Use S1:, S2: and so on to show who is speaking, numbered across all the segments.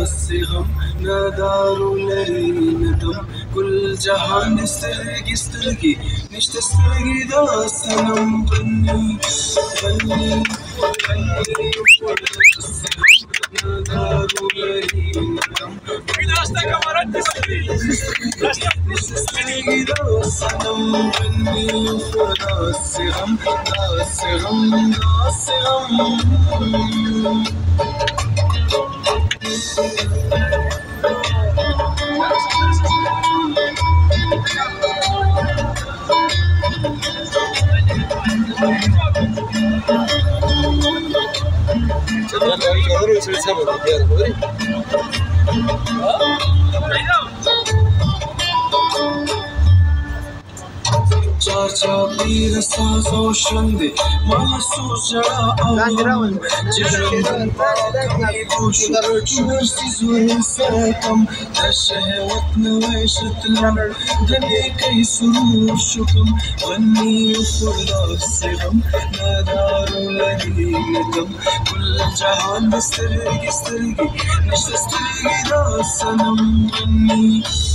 S1: داسې غم نه دارو لري نه دم ګل جهان سترګې سترګې نشته سترګې دا صنم غني غني غني نه دارو لري نه دم نشته سترګې دا صنم غني داسې غم داسې غم داسې غم چار چاپیر ساز او شندې ما سوچ جړه او چې ژوند پاکوي خوشو چورسي زوی سره کم د شهوت نوی شتلم د نیکۍ سرور شکم غني خور داسې غم نه دارو لري نه دم ګل جهان د سترګې سترګې نشته سترګې دا صنم غني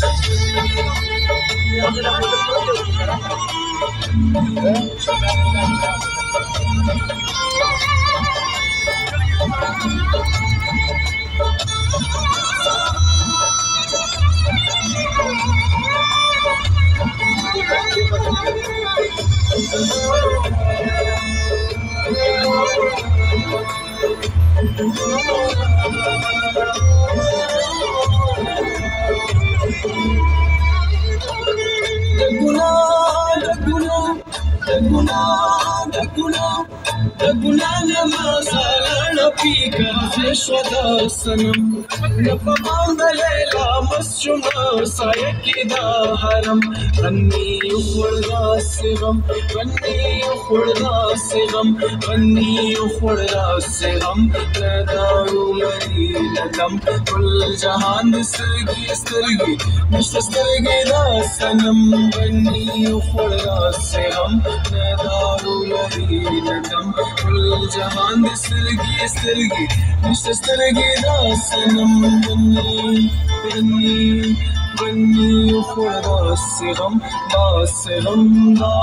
S1: دګنا نمازاله پیکا شودا سنم نفمان دلیلا مسجنا سایکدا حرم غني خوردا سغم غني خوردا سغم غني خوردا سغم دارو لري لدم كل جهان سترګي سترګي نشته سترګي دا سنم غني خوردا سغم دارو لري لدم كل جهان سترګي سترګي نشته سترګي دا صنم غني غني غني خوردا صغم دا صغم دا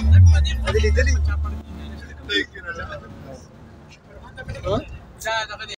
S1: صغم